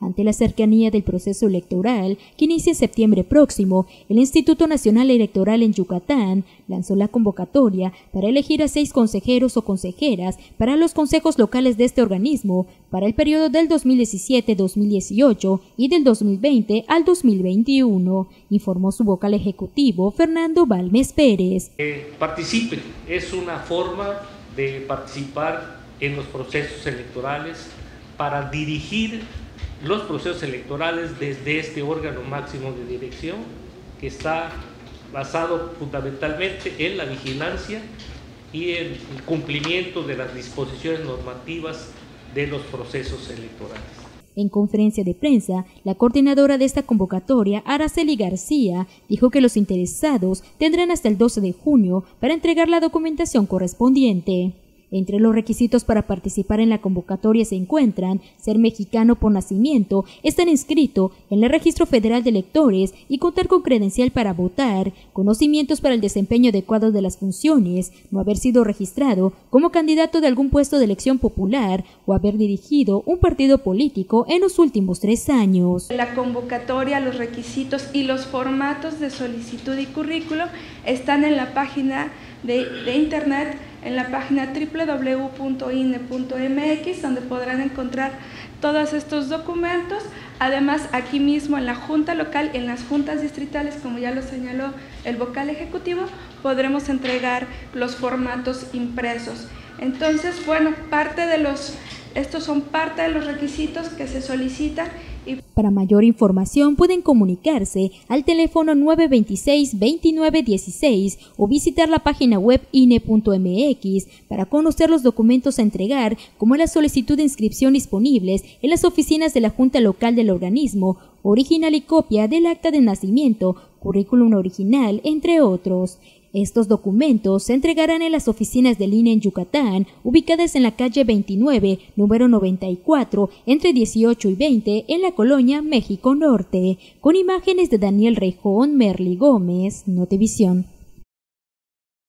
Ante la cercanía del proceso electoral que inicia en septiembre próximo, el Instituto Nacional Electoral en Yucatán lanzó la convocatoria para elegir a 6 consejeros o consejeras para los consejos locales de este organismo para el periodo del 2017-2018 y del 2020 al 2021, informó su vocal ejecutivo Fernando Balmes Pérez. Participe, es una forma de participar en los procesos electorales para dirigir los procesos electorales desde este órgano máximo de dirección que está basado fundamentalmente en la vigilancia y el cumplimiento de las disposiciones normativas de los procesos electorales. En conferencia de prensa, la coordinadora de esta convocatoria, Araceli García, dijo que los interesados tendrán hasta el 12 de junio para entregar la documentación correspondiente. Entre los requisitos para participar en la convocatoria se encuentran ser mexicano por nacimiento, estar inscrito en el Registro Federal de Electores y contar con credencial para votar, conocimientos para el desempeño adecuado de las funciones, no haber sido registrado como candidato de algún puesto de elección popular o haber dirigido un partido político en los últimos 3 años. La convocatoria, los requisitos y los formatos de solicitud y currículo están en la página de internet, en la página www.ine.mx, donde podrán encontrar todos estos documentos. Además, aquí mismo en la Junta Local, en las juntas distritales, como ya lo señaló el vocal ejecutivo, podremos entregar los formatos impresos. Entonces, bueno, estos son parte de los requisitos que se solicitan. Para mayor información pueden comunicarse al teléfono 926-2916 o visitar la página web ine.mx para conocer los documentos a entregar, como la solicitud de inscripción disponibles en las oficinas de la Junta Local del organismo, original y copia del acta de nacimiento, currículum original, entre otros. Estos documentos se entregarán en las oficinas del INE en Yucatán, ubicadas en la calle 29, número 94, entre 18 y 20, en la colonia México Norte, con imágenes de Daniel Rejón, Merly Gómez, Notivisión.